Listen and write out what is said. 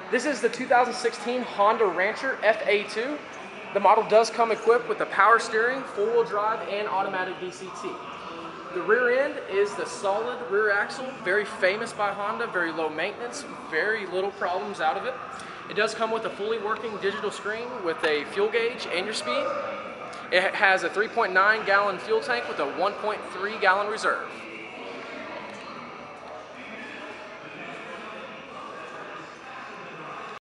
This is the 2016 Honda Rancher FA2. The model does come equipped with the power steering, four-wheel drive, and automatic DCT. The rear end is the solid rear axle, very famous by Honda, very low maintenance, very little problems out of it. It does come with a fully working digital screen with a fuel gauge and your speed. It has a 3.9 gallon fuel tank with a 1.3 gallon reserve.